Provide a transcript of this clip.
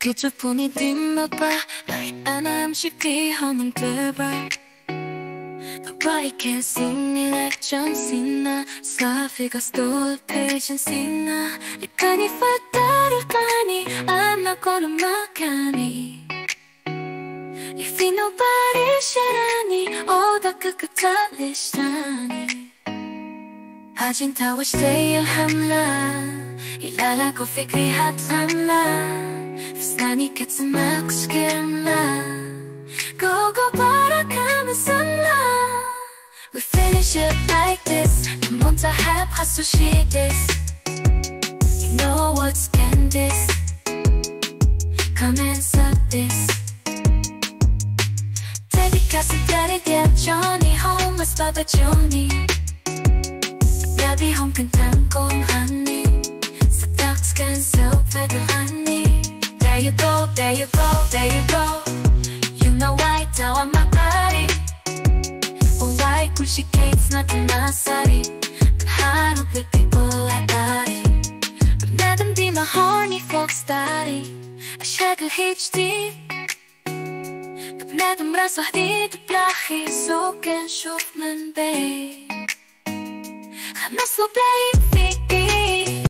Kaychofouni dima أنا أمشي fihom ntbra. Nobody can sing me like John Cina. safi got stole page and ncina. ilqani فتار ilqani. I'm not gonna makani. If ain't nobody cherrani, oh the candiss snani. 하진 다 واشتي lhamla. 이랄라고 في rihat ramla. snani كتسمعك شكرنا. Go go baraka مسلا. We finish it like this. lmontakhab khasso this. You know what's candiss. Come and suck this. dedicace dayr jnohnny homa sbab jnohnny. bihom ghani. can so bghani. There you go, there you go, there you go. You know why now I'm makani. Oh why appreciates nothing nasari. But I don't think people like that. But madam dima horny folks daddy. I shag a HD. But madam rasah ntbra so can shoot man bay. I'm not so baby.